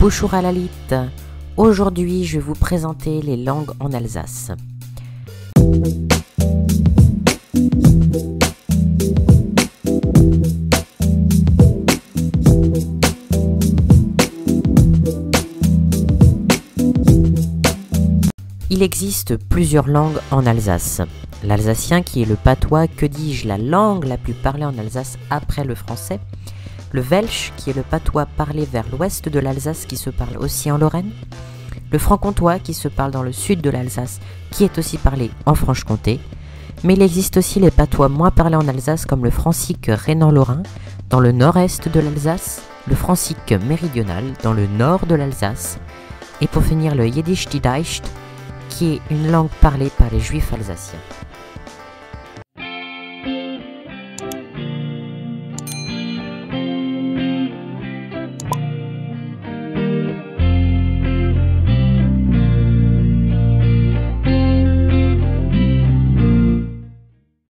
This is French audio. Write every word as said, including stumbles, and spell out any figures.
Bonjour à la lit. Aujourd'hui, je vais vous présenter les langues en Alsace. Il existe plusieurs langues en Alsace. L'alsacien qui est le patois, que dis-je, la langue la plus parlée en Alsace après le français. Le welsh qui est le patois parlé vers l'ouest de l'Alsace qui se parle aussi en Lorraine. Le franc-comtois qui se parle dans le sud de l'Alsace qui est aussi parlé en Franche-Comté. Mais il existe aussi les patois moins parlés en Alsace comme le francique rhénan-lorrain dans le nord-est de l'Alsace, le francique méridional dans le nord de l'Alsace et pour finir le Jiddisch-Didaicht qui est une langue parlée par les juifs alsaciens.